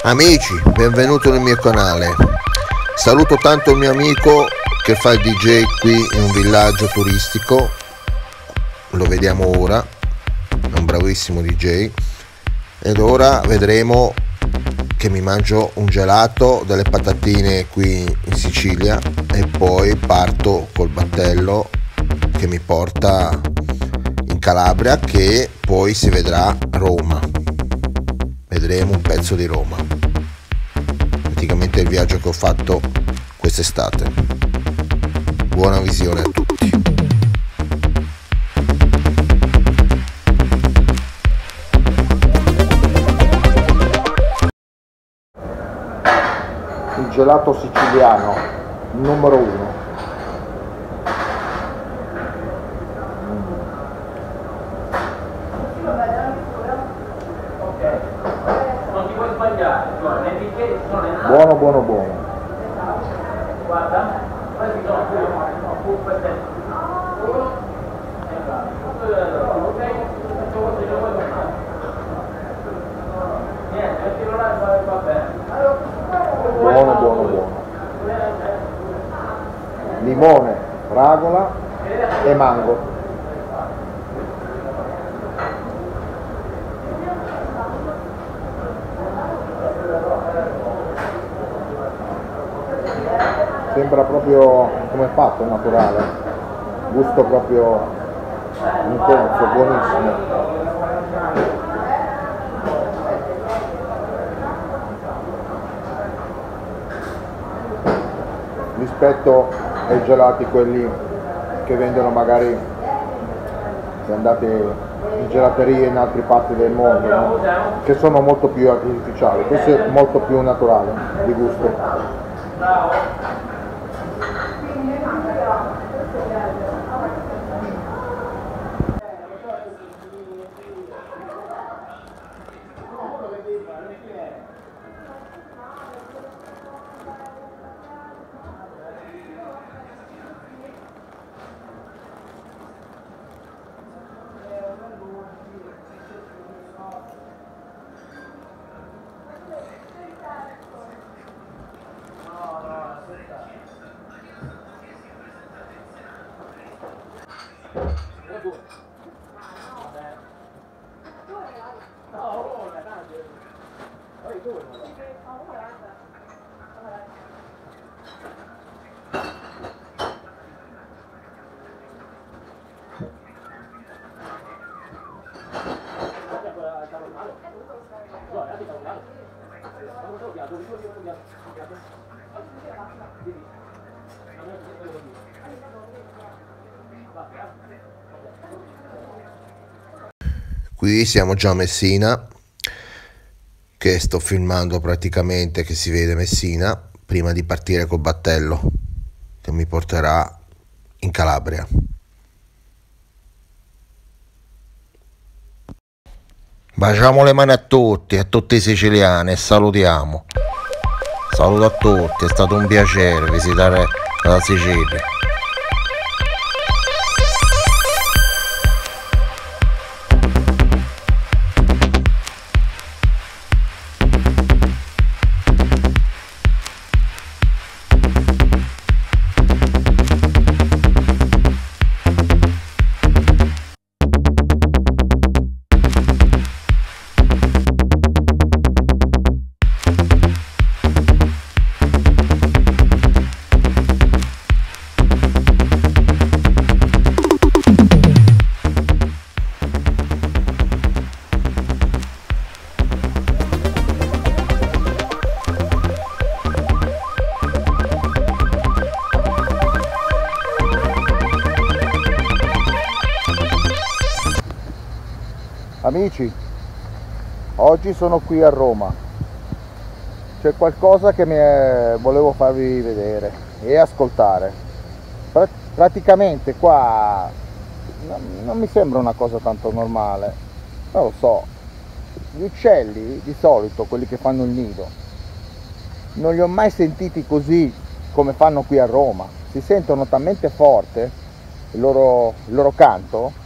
Amici, benvenuto nel mio canale. Saluto tanto il mio amico che fa il DJ qui in un villaggio turistico, lo vediamo ora, è un bravissimo DJ, ed ora vedremo che mi mangio un gelato, delle patatine qui in Sicilia e poi parto col battello che mi porta in Calabria, che poi si vedrà Roma. Vedremo un pezzo di Roma, praticamente il viaggio che ho fatto quest'estate. Buona visione a tutti. Il gelato siciliano numero 1. Buono, buono, buono. Buono, buono, buono. Limone, fragola e mango. Sembra proprio come è fatto, naturale, gusto proprio intenso, buonissimo. Rispetto ai gelati quelli che vendono magari, se andate in gelaterie in altre parti del mondo, no? Che sono molto più artificiali, questo è molto più naturale di gusto. Qui siamo già a Messina, che sto filmando praticamente, che si vede Messina, prima di partire col battello che mi porterà in Calabria. Baciamo le mani a tutti i siciliani, e salutiamo. Saluto a tutti, è stato un piacere visitare la Sicilia. Amici, oggi sono qui a Roma, c'è qualcosa che volevo farvi vedere e ascoltare. Praticamente qua non mi sembra una cosa tanto normale, non lo so, gli uccelli di solito, quelli che fanno il nido, non li ho mai sentiti così come fanno qui a Roma, si sentono talmente forte il loro canto.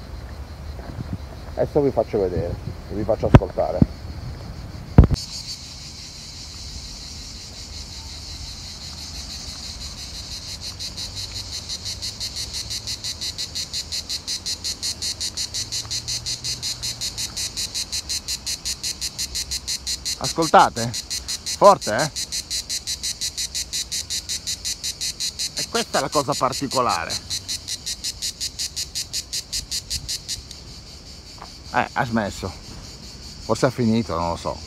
Adesso vi faccio vedere, vi faccio ascoltare. Ascoltate? Forte, eh? E questa è la cosa particolare. Ha smesso. Forse ha finito, non lo so.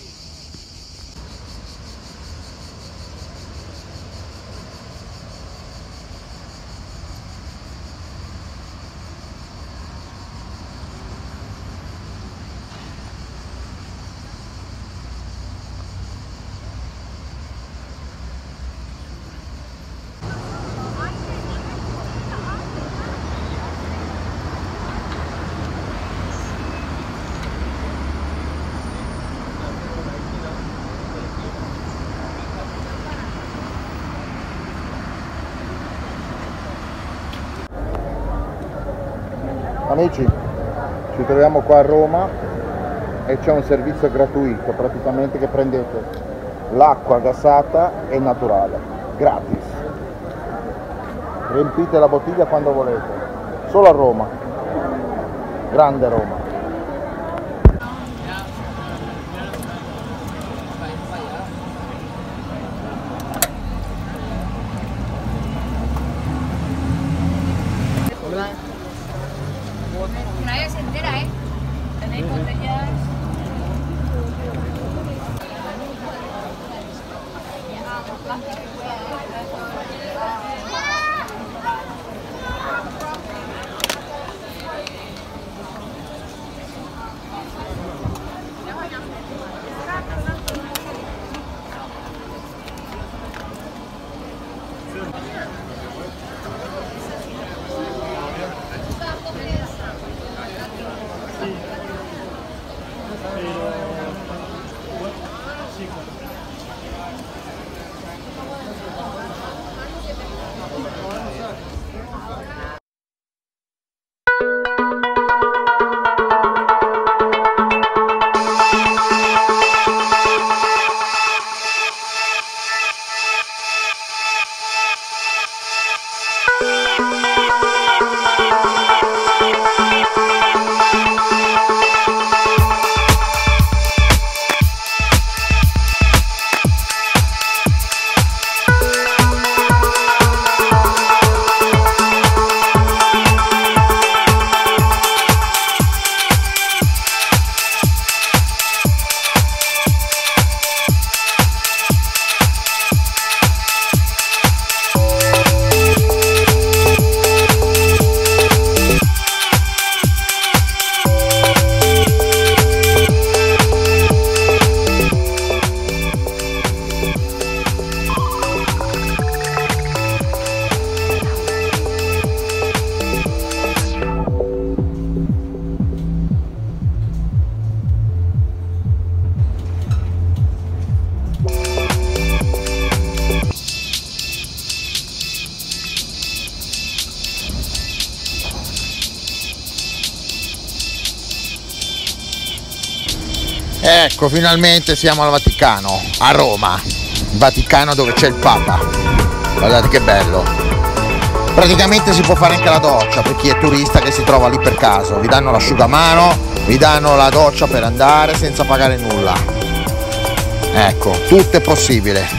Amici, ci troviamo qua a Roma e c'è un servizio gratuito, praticamente, che prendete l'acqua gassata e naturale, gratis. Riempite la bottiglia quando volete, solo a Roma, grande Roma. Una vez entera, ¿eh? Tenéis botellas. Ecco, finalmente siamo al Vaticano, a Roma, Vaticano dove c'è il Papa. Guardate che bello. Praticamente si può fare anche la doccia per chi è turista che si trova lì per caso. Vi danno l'asciugamano, vi danno la doccia per andare senza pagare nulla. Ecco, tutto è possibile.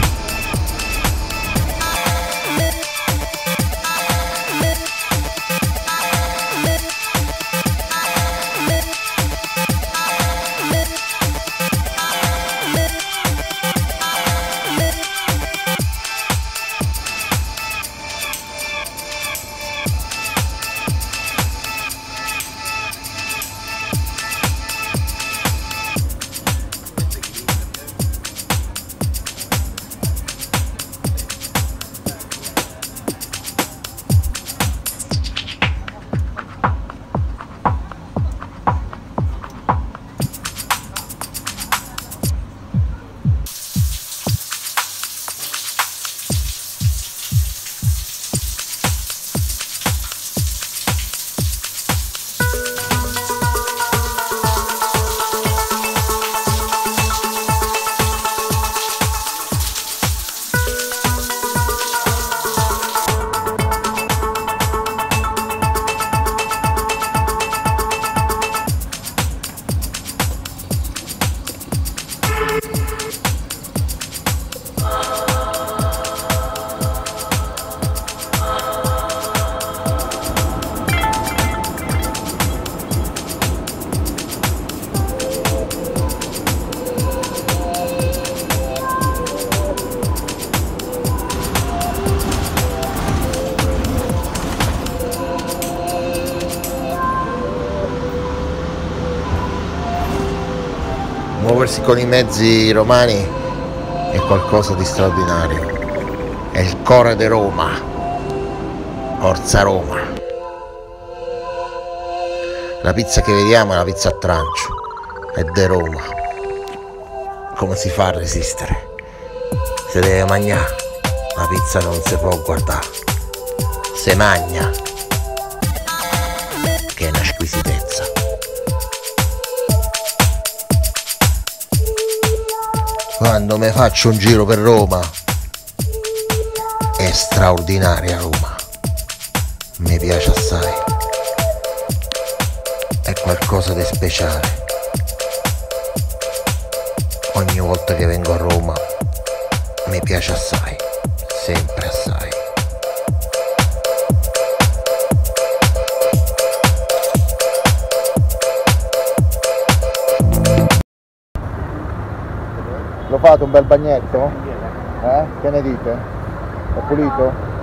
muoversi con i mezzi romani è qualcosa di straordinario. È il cuore di Roma, Forza Roma. La pizza che vediamo è la pizza a trancio, è di Roma. Come si fa a resistere? Si deve mangiare, la pizza non si può guardare, se magna, che è una squisitezza. Quando mi faccio un giro per Roma è straordinaria Roma, mi piace assai, è qualcosa di speciale. Ogni volta che vengo a Roma mi piace assai, sempre assai. Lo fate un bel bagnetto? Che ne dite? È pulito?